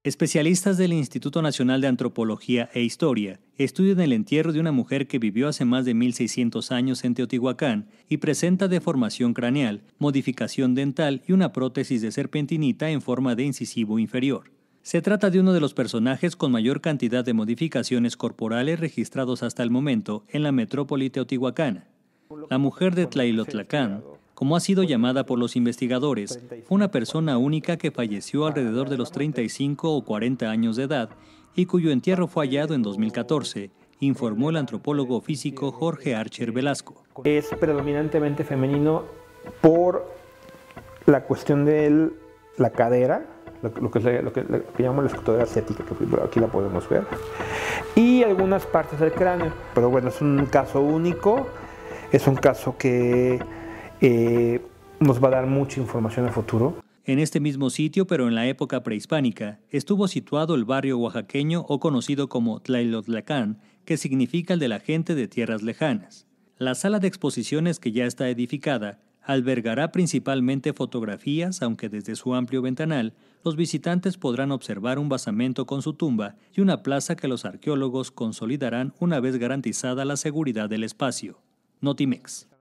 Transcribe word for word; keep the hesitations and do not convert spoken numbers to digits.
Especialistas del Instituto Nacional de Antropología e Historia estudian el entierro de una mujer que vivió hace más de mil seiscientos años en Teotihuacán y presenta deformación craneal, modificación dental y una prótesis de serpentinita en forma de incisivo inferior. Se trata de uno de los personajes con mayor cantidad de modificaciones corporales registrados hasta el momento en la metrópoli teotihuacana. La mujer de Tlaylotlacán, como ha sido llamada por los investigadores, fue una persona única que falleció alrededor de los treinta y cinco o cuarenta años de edad y cuyo entierro fue hallado en dos mil catorce, informó el antropólogo físico Jorge Archer Velasco. Es predominantemente femenino por la cuestión de la cadera, lo, lo, que, lo, que, lo que llamamos la escultura ascética, que aquí la podemos ver, y algunas partes del cráneo. Pero bueno, es un caso único, es un caso que eh, nos va a dar mucha información a futuro. En este mismo sitio, pero en la época prehispánica, estuvo situado el barrio oaxaqueño o conocido como Tlaylotlacán, que significa el de la gente de tierras lejanas. La sala de exposiciones, que ya está edificada, albergará principalmente fotografías, aunque desde su amplio ventanal, los visitantes podrán observar un basamento con su tumba y una plaza que los arqueólogos consolidarán una vez garantizada la seguridad del espacio. Notimex.